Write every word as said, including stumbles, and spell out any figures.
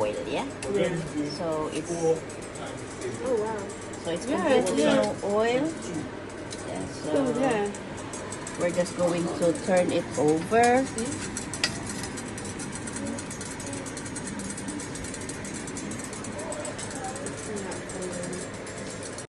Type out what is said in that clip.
oil, yeah? Yeah. So it's Oh wow. so it's Yeah, completely yeah. no oil. Yeah, so Oh yeah. we're just going to turn it over. See?